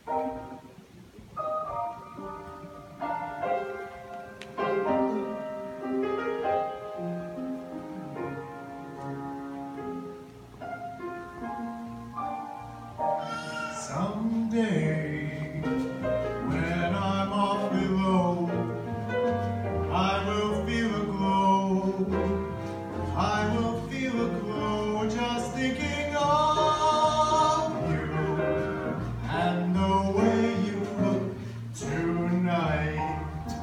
Someday, when I'm off below, I will feel a glow. I will feel a glow just thinking of you and the way you look tonight.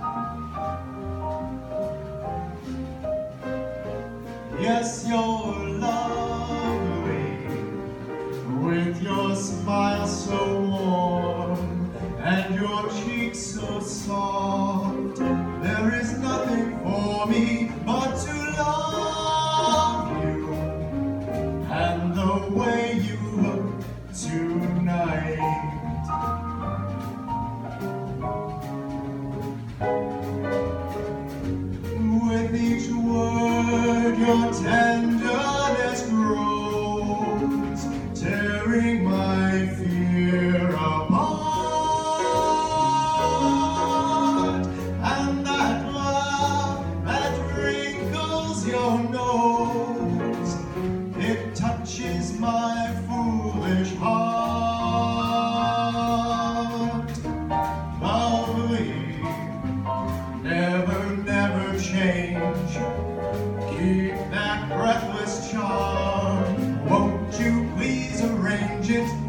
Yes, you're lovely, with your smile so warm and your cheeks so soft. There is nothing for me but to love you and the way you look tonight. With each word your tenderness grows, tearing my fear apart. And that laugh that wrinkles your nose, it touches my foolish heart. Lovely, never, never change. Keep that breathless charm. Won't you please arrange it?